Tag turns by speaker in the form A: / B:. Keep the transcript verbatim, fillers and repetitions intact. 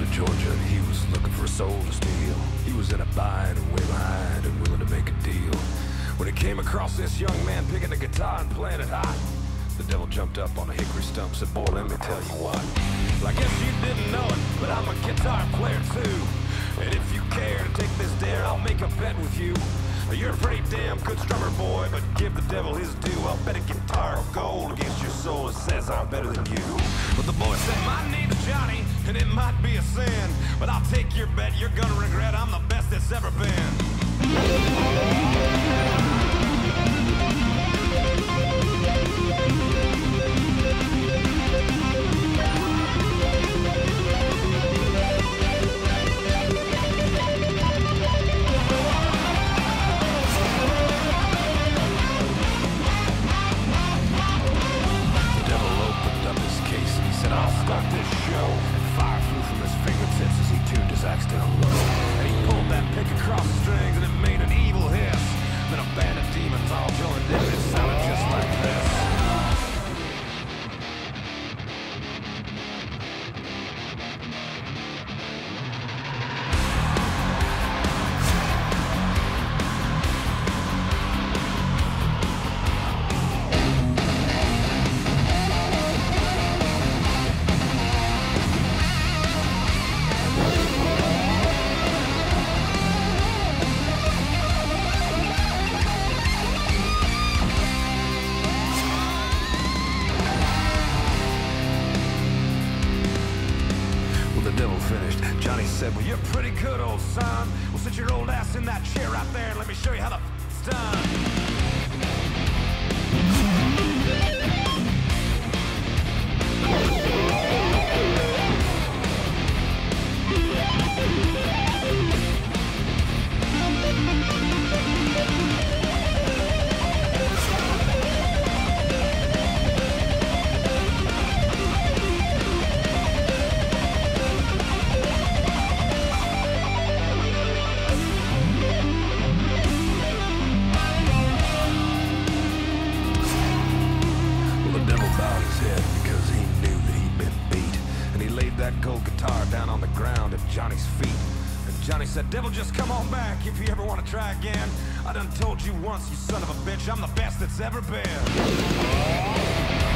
A: Georgia, and he was looking for a soul to steal. He was in a bind and way behind and willing to make a deal. When he came across this young man picking a guitar and playing it hot, the devil jumped up on a hickory stump, said, boy, let me tell you what. Well, I guess you didn't know it, but I'm a guitar player too. And if you care to take this dare, I'll make a bet with you. You're a pretty damn good strummer, boy, but give the devil his due. I'll bet a guitar of gold against your soul. It says I'm better than you. But the boy said, my name's Johnny, and it might be a sin, but I'll take your bet. You're gonna regret I'm the best that's ever been. Start this show. Fire flew from his fingertips as he tuned his axe down low. And he pulled that pick across the strings and it made an evil hiss. Then a band of demons all joined in and it sounded just like this. Johnny said, well, you're pretty good, old son. Well, sit your old ass in that chair right there and let me show you how the f***'s done. That gold guitar down on the ground at Johnny's feet. And Johnny said, devil, just come on back if you ever want to try again. I done told you once, you son of a bitch, I'm the best that's ever been.